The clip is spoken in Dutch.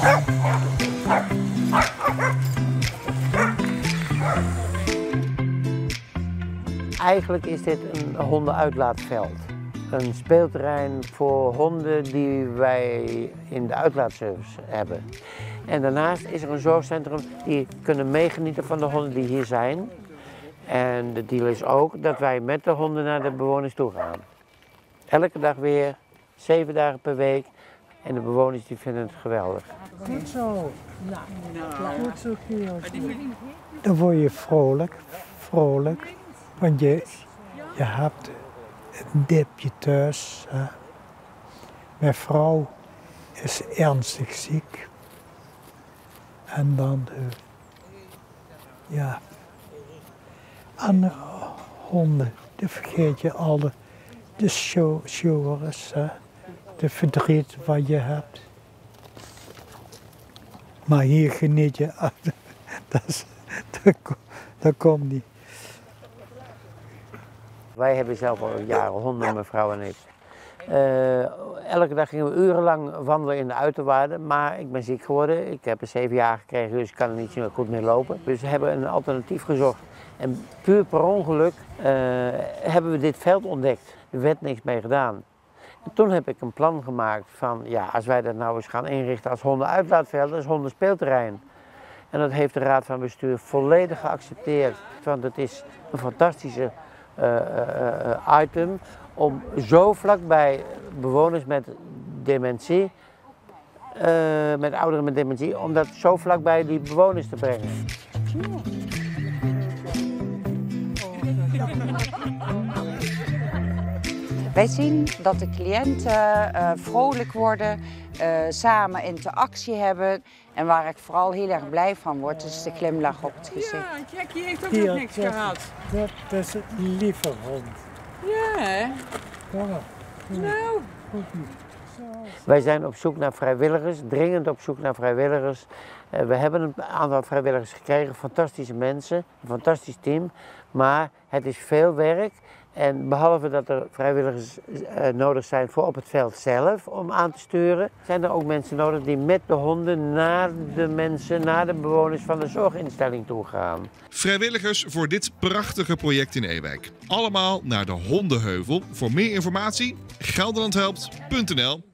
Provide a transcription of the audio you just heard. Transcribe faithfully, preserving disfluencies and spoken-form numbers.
Eigenlijk is dit een hondenuitlaatveld. Een speelterrein voor honden die wij in de uitlaatservice hebben. En daarnaast is er een zorgcentrum die kunnen meegenieten van de honden die hier zijn. En de deal is ook dat wij met de honden naar de bewoners toe gaan. Elke dag weer, zeven dagen per week. En de bewoners die vinden het geweldig. Goed zo. Nou, goed zo, Kieltje. Dan word je vrolijk, vrolijk. Want je, je hebt een dipje thuis. Hè. Mijn vrouw is ernstig ziek. En dan de, ja, andere honden, die vergeet je alle, de sjores, de verdriet wat je hebt. Maar hier geniet je, dat, is, dat, dat komt niet. Wij hebben zelf al jaren honden, mevrouw en ik. Uh, elke dag gingen we urenlang wandelen in de uiterwaarden, maar ik ben ziek geworden. Ik heb een zeven jaar gekregen, dus ik kan er niet meer goed mee lopen. Dus we hebben een alternatief gezocht. En puur per ongeluk uh, hebben we dit veld ontdekt. Er werd niks mee gedaan. En toen heb ik een plan gemaakt van, ja, als wij dat nou eens gaan inrichten als hondenuitlaatveld, dat is hondenspeelterrein. En dat heeft de Raad van Bestuur volledig geaccepteerd. Want het is een fantastische uh, uh, item om zo vlakbij bewoners met dementie, uh, met ouderen met dementie, om dat zo vlakbij die bewoners te brengen. Wij zien dat de cliënten uh, vrolijk worden, uh, samen interactie hebben. En waar ik vooral heel erg blij van word, is de glimlach op het gezicht. Ja, Jackie heeft ook Hier, nog niks dat, gehad. Dat, dat is een lieve hond. Ja, hè? Ja. Nou. Wij zijn op zoek naar vrijwilligers, dringend op zoek naar vrijwilligers. Uh, we hebben een aantal vrijwilligers gekregen, fantastische mensen, een fantastisch team. Maar het is veel werk. En behalve dat er vrijwilligers uh, nodig zijn voor op het veld zelf om aan te sturen, zijn er ook mensen nodig die met de honden naar de mensen, naar de bewoners van de zorginstelling toe gaan. Vrijwilligers voor dit prachtige project in Ewijk. Allemaal naar de Hondenheuvel. Voor meer informatie gelderlandhelpt punt n l.